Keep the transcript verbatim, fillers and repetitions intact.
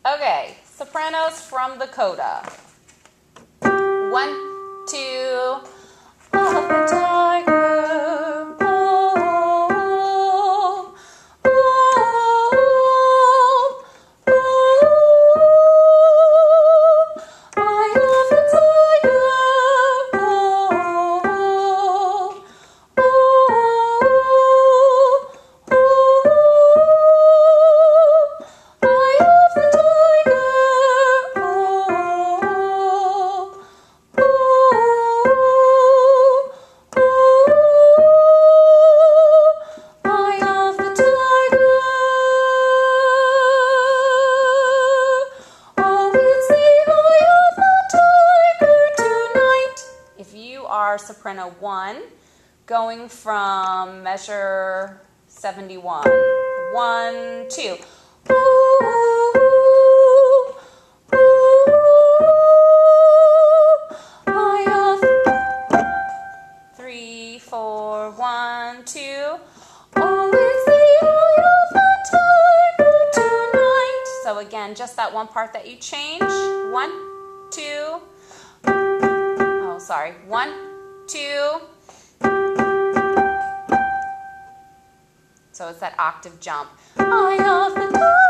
Okay, sopranos from the coda. One, two, of the tiger, oh, oh, oh, oh, eye of the tiger, oh, oh, oh, eye of the tiger, oh, oh, eye of the tiger. Oh, it's the eye of the tiger tonight. If you are soprano one, going from measure seventy-one. One, two. Ooh, ooh, eye of three, four, one, two. Oh, it's the eye of the tiger tonight. So again, just that one part that you change. One, two. Oh, sorry. One, two. So it's that octave jump. Eye of the tiger.